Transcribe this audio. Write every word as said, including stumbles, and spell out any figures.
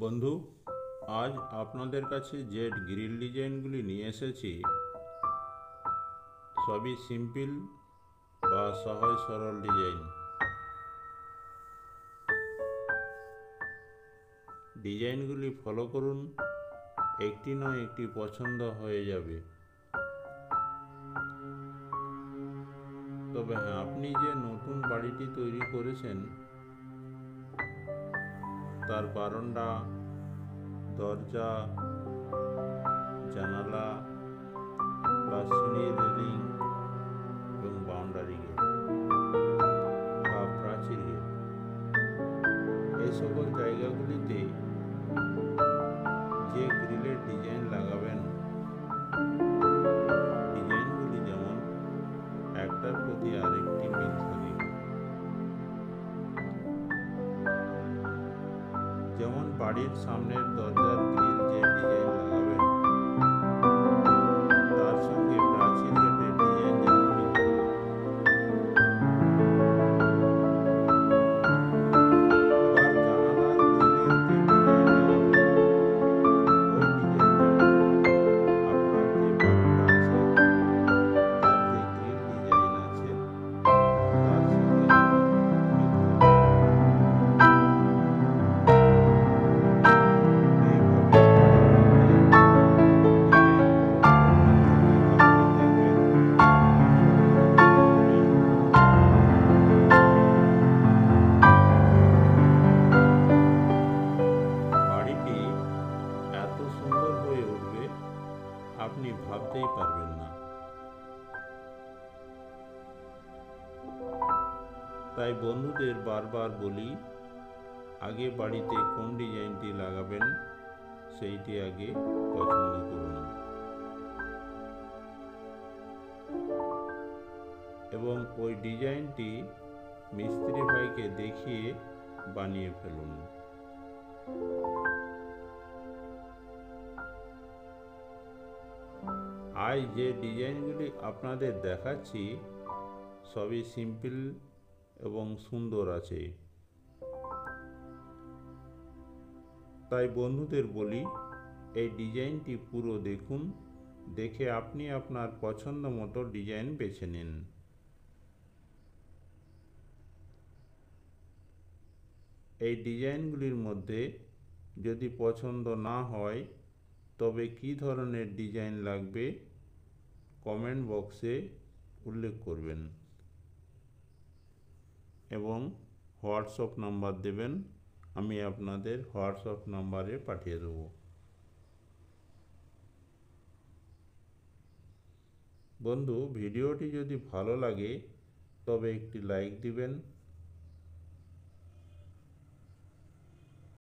বন্ধু, আজ আপনাদের কাছে যে গ্রিল ডিজাইনগুলি নিয়ে এসেছি সবই সিম্পল বা সহজ সরল ডিজাইন। ডিজাইনগুলি ফলো করুন, একটি নয় একটি পছন্দ হয়ে যাবে। তবে হ্যাঁ, আপনি যে নতুন বাড়িটি তৈরি করেছেন তার বারান্দা, দরজা, জানালা, প্লাস সিঁড়ি, রেলিং এবং বাউন্ডারি গেট বা প্রাচীর গেট, এই সকল জায়গাগুলিতে যে গ্রিলের ডিজাইন লাগাবেন, ডিজাইনগুলি যেমন একটার প্রতি আরেকটি মিল থাকে। যেমন বাড়ির সামনের দরজার গ্রিল যে ডিজাইন লাগাবেন তার সঙ্গে প্রাচীর গেটের ডিজাইন যেন মিল থাকে। আবার জানালার গ্রিলের যে ডিজাইন লাগাবেন ওই ডিজাইন যেন আপনার যে বারান্দা আছে তার যে গ্রিল ডিজাইন আছে তার সঙ্গে যেন মিল থাকে। বাড়িটি এত সুন্দর হয়ে উঠবে আপনি ভাবতেই পারবেন না। তাই বন্ধুদের বারবার বলি, আগে বাড়িতে কোন ডিজাইনটি লাগাবেন সেইটি আগে পছন্দ করুন এবং ওই ডিজাইনটি মিস্ত্রি ভাইকে দেখিয়ে বানিয়ে ফেলুন। আজ যে ডিজাইনগুলি আপনাদের দেখাচ্ছি সবই সিম্পল এবং সুন্দর আছে। তাই বন্ধুদের বলি, এই ডিজাইনটি পুরো দেখুন, দেখে আপনি আপনার পছন্দ মতো ডিজাইন বেছে নিন। এই ডিজাইনগুলির মধ্যে যদি পছন্দ না হয় তবে কী ধরনের ডিজাইন লাগবে কমেন্ট বক্সে উল্লেখ করবেন এবং হোয়াটসঅ্যাপ নাম্বার দেবেন, আমি আপনাদের হোয়াটসঅ্যাপ নাম্বারে পাঠিয়ে দেব। বন্ধু, ভিডিওটি যদি ভালো লাগে তবে একটি লাইক দিবেন